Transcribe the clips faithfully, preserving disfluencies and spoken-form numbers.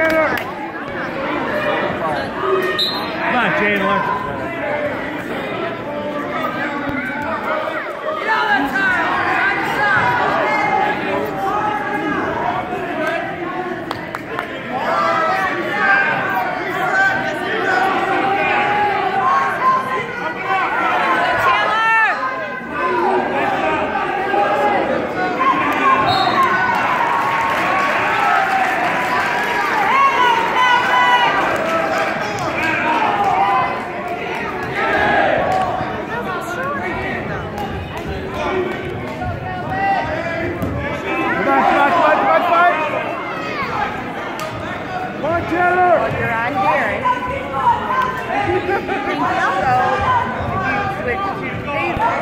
Come on, Chandler. Well, you're on Darren. Thank you. So, if you switch to David,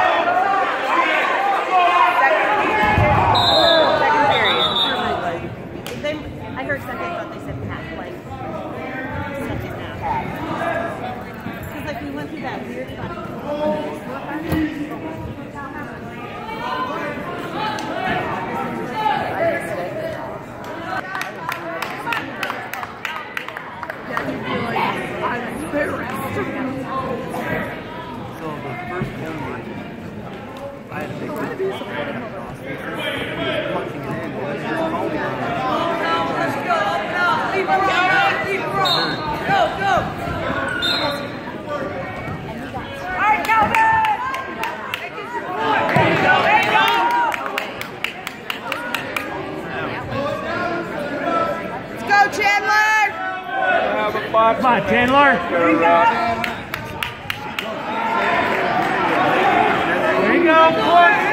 second period, second period. They, I heard second, thought they said half, like, second half. Because, like, we went through that weird stuff. So the first one, I had a big one. He was punching it in. Well, that's just holding it. Let's go, up now. Keep it wrong. Keep it wrong. Go, go. All right, Calvin. Take it support. There you go. There you go. Let's go, Chandler. Come on, Chandler. There you go. There you go.